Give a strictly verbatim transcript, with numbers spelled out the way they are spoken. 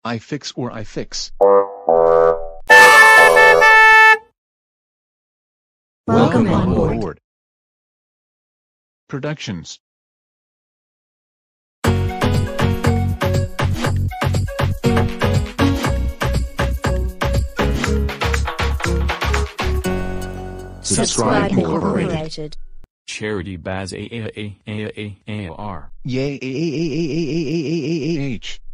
I fix or I fix. Welcome on on board. board. Productions. Subscribe Incorporated. Incorporated. Charity Baz A A A A A A R. Yay.